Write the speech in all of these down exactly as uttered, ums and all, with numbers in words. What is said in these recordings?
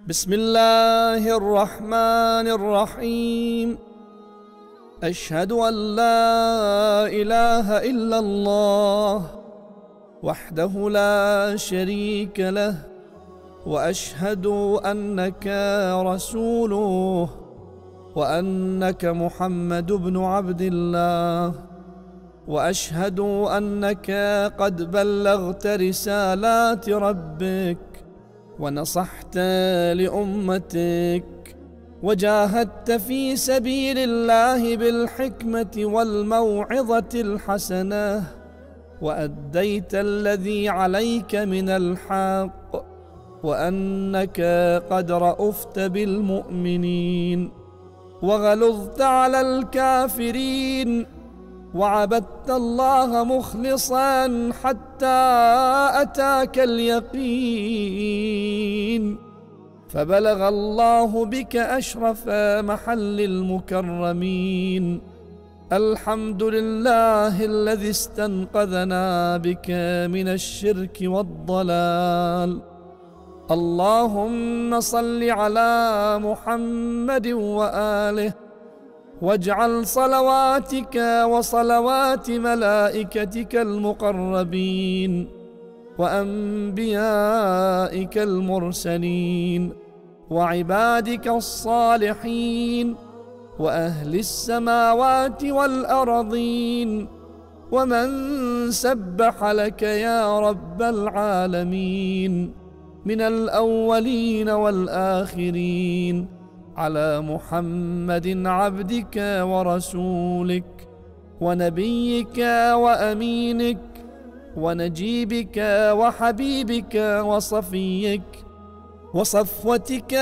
بسم الله الرحمن الرحيم. أشهد أن لا إله إلا الله وحده لا شريك له، وأشهد أنك رسوله وأنك محمد بن عبد الله، وأشهد أنك قد بلغت رسالات ربك ونصحت لأمتك وجاهدت في سبيل الله بالحكمة والموعظة الحسنة، وأديت الذي عليك من الحق، وأنك قد رأفت بالمؤمنين وغلظت على الكافرين، وعبدت الله مخلصا حتى أتاك اليقين، فبلغ الله بك أشرف محل المكرمين. الحمد لله الذي استنقذنا بك من الشرك والضلال. اللهم صل على محمد وآله، واجعل صلواتك وصلوات ملائكتك المقربين وأنبيائك المرسلين وعبادك الصالحين وأهل السماوات والأرضين ومن سبح لك يا رب العالمين من الأولين والآخرين، على محمد عبدك ورسولك ونبيك وأمينك ونجيبك وحبيبك وصفيك وصفوتك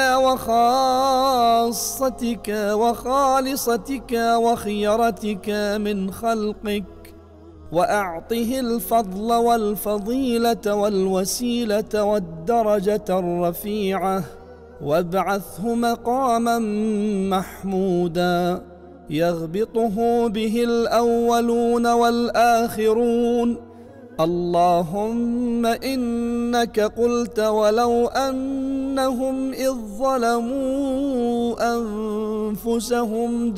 وخاصتك وخالصتك وخيرتك من خلقك، وأعطه الفضل والفضيلة والوسيلة والدرجة الرفيعة، وابعثه مقاما محمودا يغبطه به الأولون والآخرون. اللهم إنك قلت ولو أنهم إذ ظلموا أنفسهم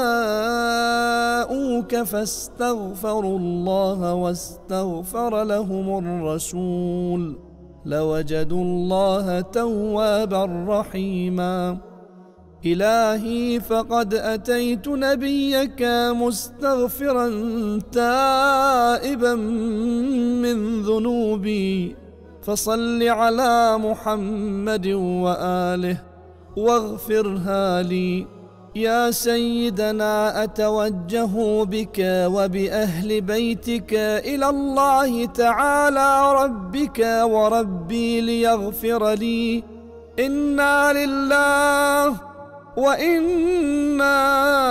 جاءوك فاستغفروا الله واستغفر لهم الرسول لوجدوا الله توابا رحيما. إلهي فقد أتيت نبيك مستغفرا تائبا من ذنوبي، فصل على محمد وآله واغفرها لي. يا سيدنا أتوجه بك وبأهل بيتك إلى الله تعالى ربك وربي ليغفر لي. إنا لله وإنا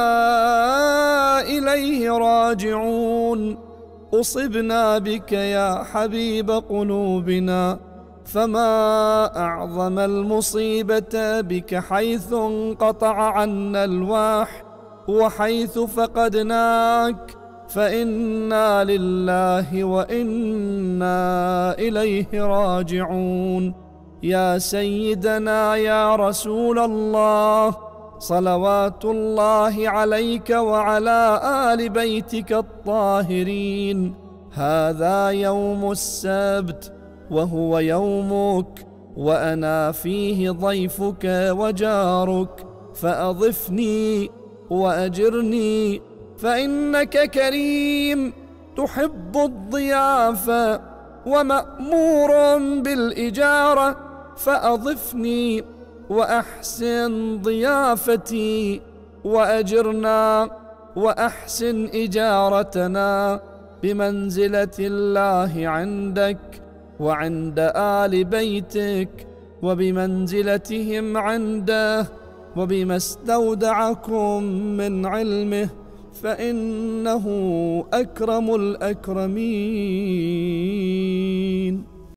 إليه راجعون. أصبنا بك يا حبيب قلوبنا، فما أعظم المصيبة بك حيث انقطع عنا الواح وحيث فقدناك، فإنا لله وإنا إليه راجعون. يا سيدنا يا رسول الله، صلوات الله عليك وعلى آل بيتك الطاهرين. هذا يوم السبت وهو يومك، وأنا فيه ضيفك وجارك، فأضفني وأجرني، فإنك كريم تحب الضيافة ومأمور بالإجارة، فأضفني وأحسن ضيافتي وأجرنا وأحسن إجارتنا بمنزلة الله عندك وعند آل بيتك وبمنزلتهم عنده وبما استودعكم من علمه، فإنه أكرم الأكرمين.